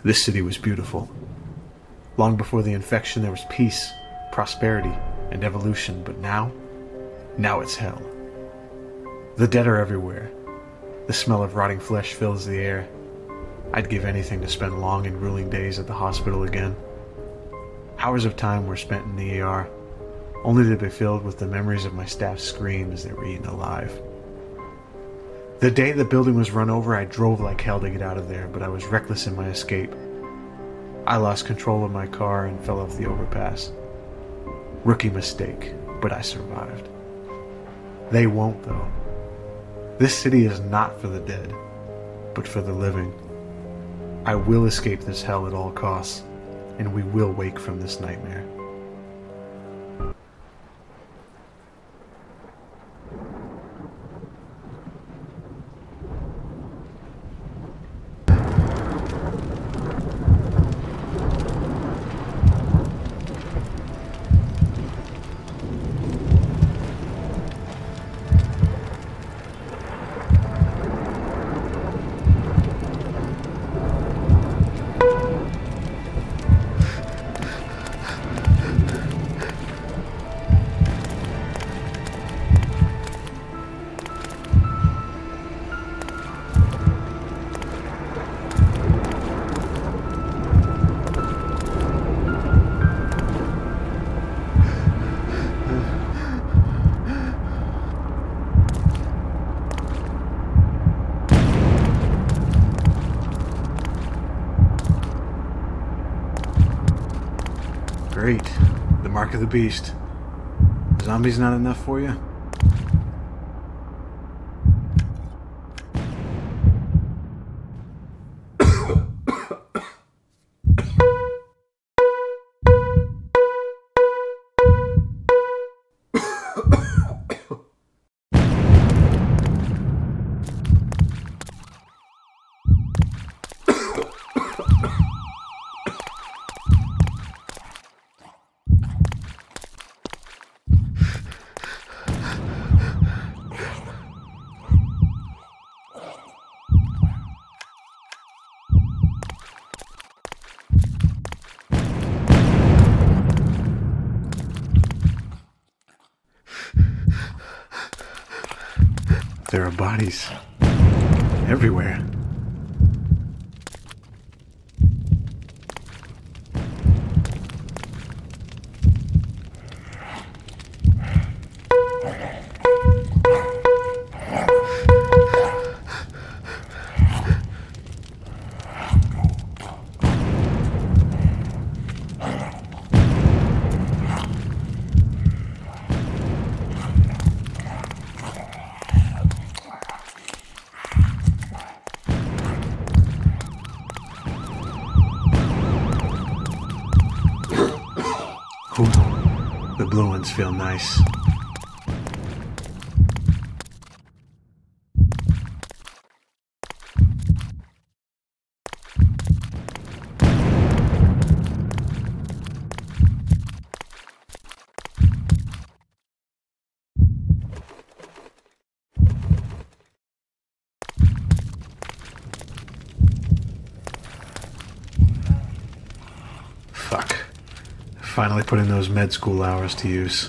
This city was beautiful. Long before the infection, there was peace, prosperity, and evolution, but now it's hell. The dead are everywhere. The smell of rotting flesh fills the air. I'd give anything to spend long and grueling days at the hospital again. Hours of time were spent in the ER, only to be filled with the memories of my staff's scream as they were eaten alive. The day the building was run over, I drove like hell to get out of there, but I was reckless in my escape. I lost control of my car and fell off the overpass. Rookie mistake, but I survived. They won't, though. This city is not for the dead, but for the living. I will escape this hell at all costs, and we will wake from this nightmare. Great. The mark of the beast. Zombies not enough for you? There are bodies everywhere. The blue ones feel nice. Fuck. Finally putting those med school hours to use.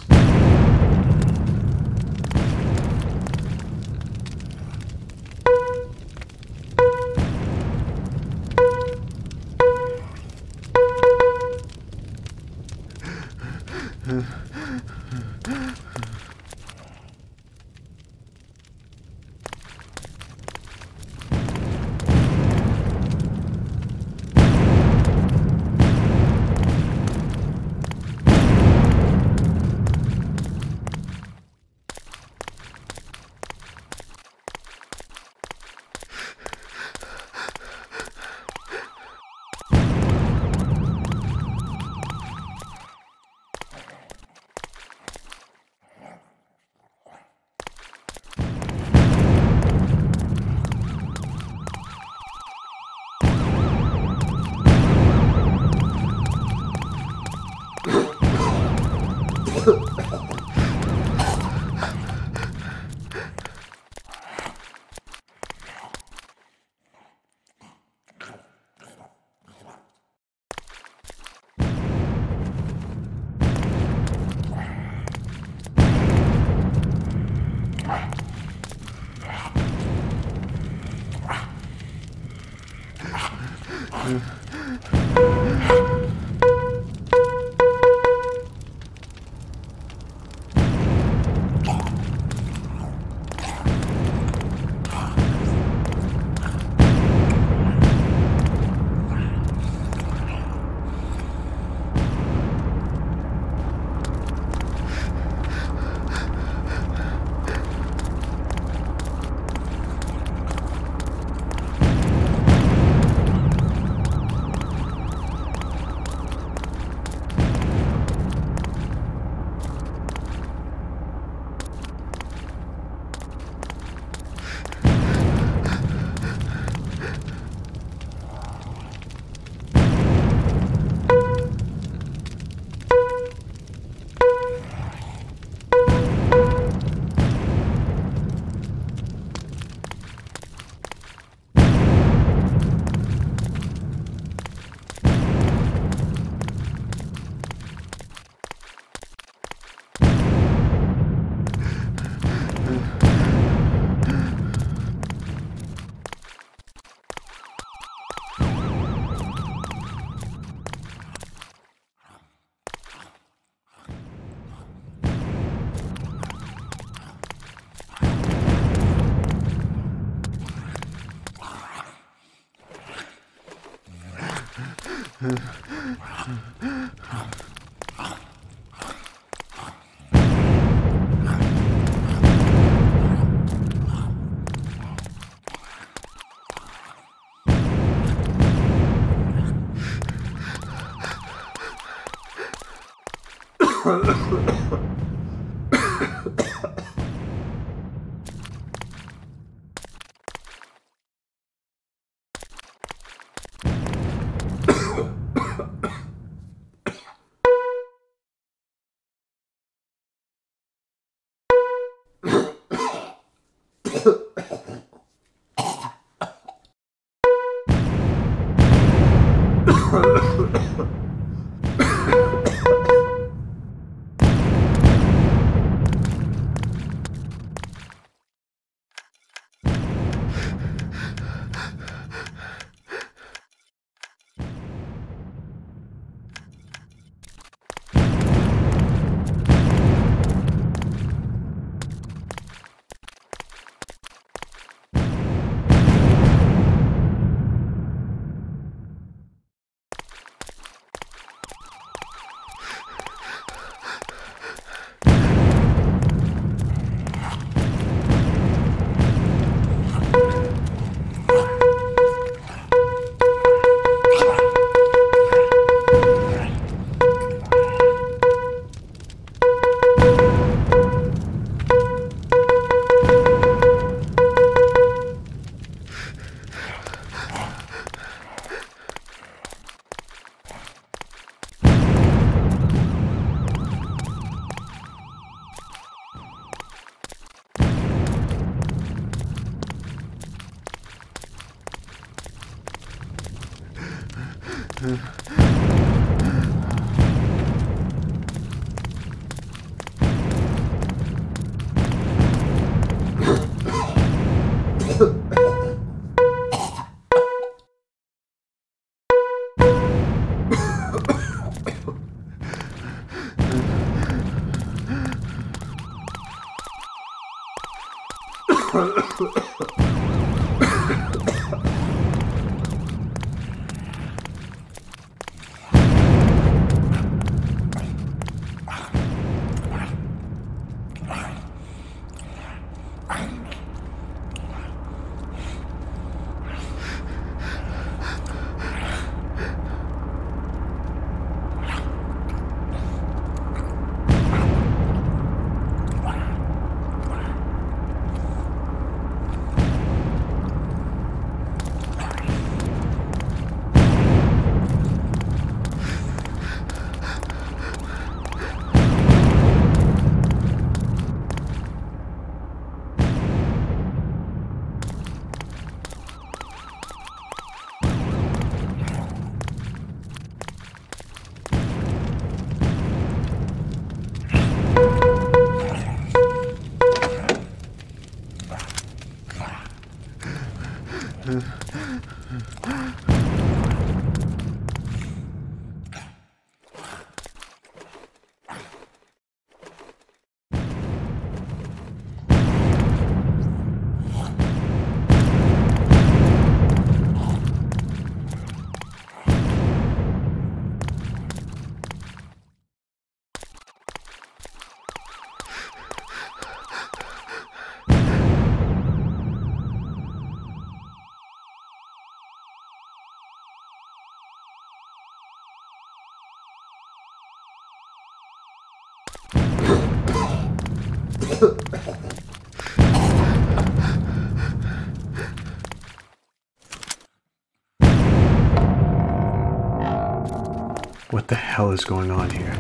What the hell is going on here?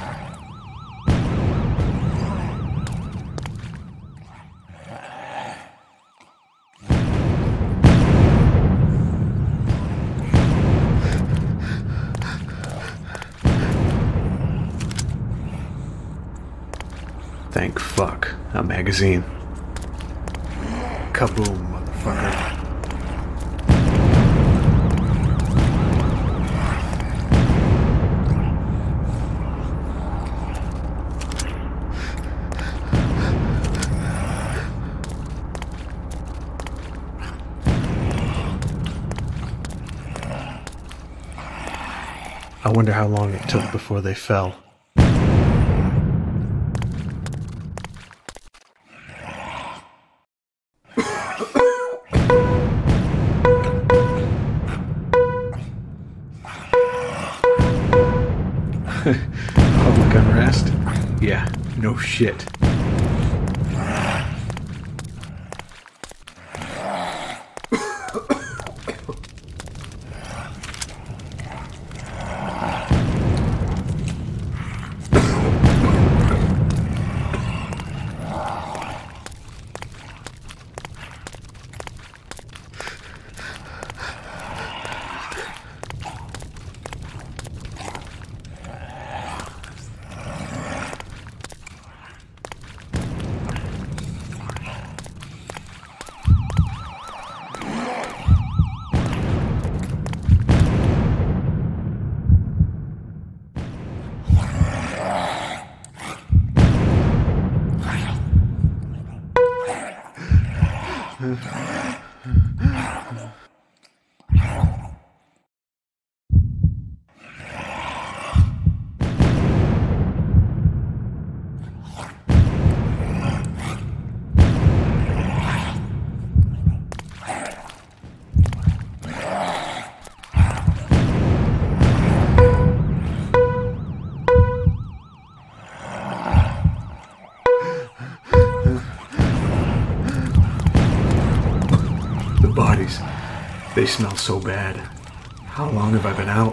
Thank fuck. A magazine. Kaboom, motherfucker. I wonder wonder how long it took before they fell. Public unrest? Yeah, no shit. Bodies. They smell so bad. How long have I been out?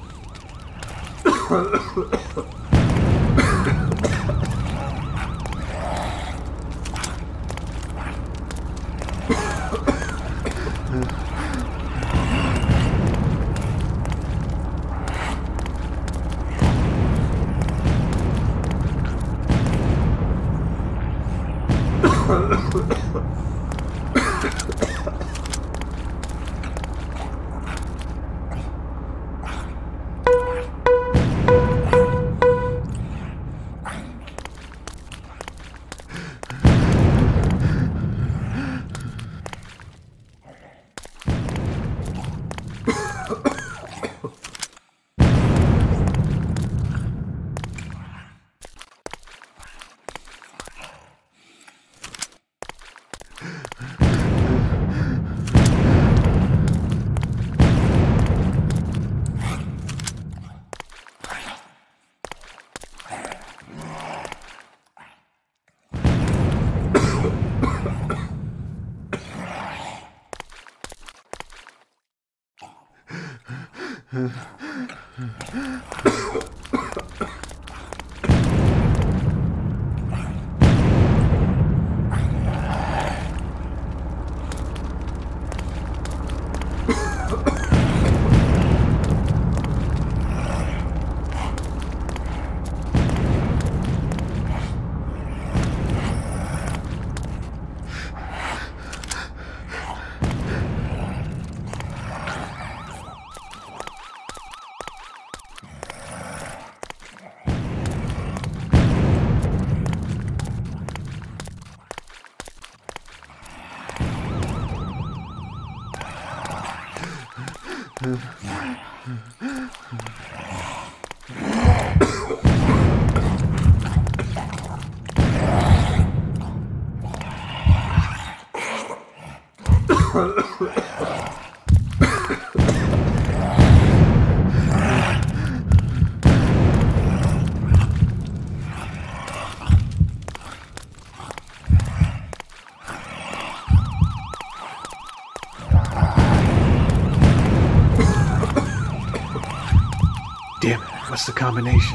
Damn it, what's the combination?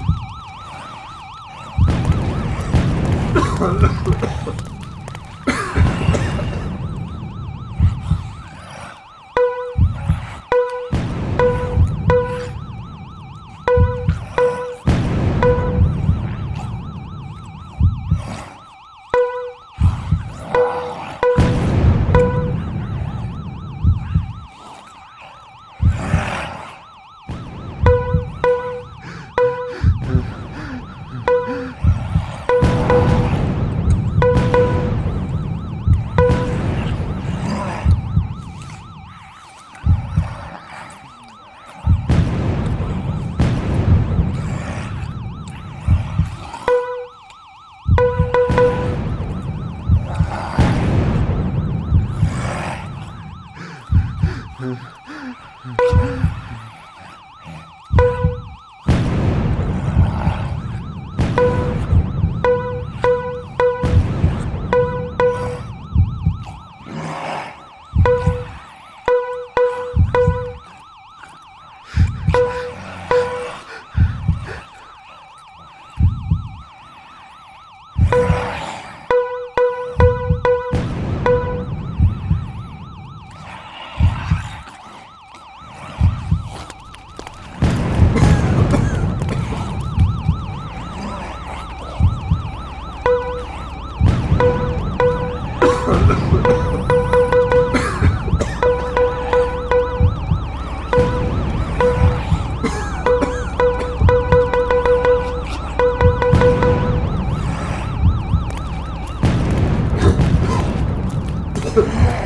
Ugh.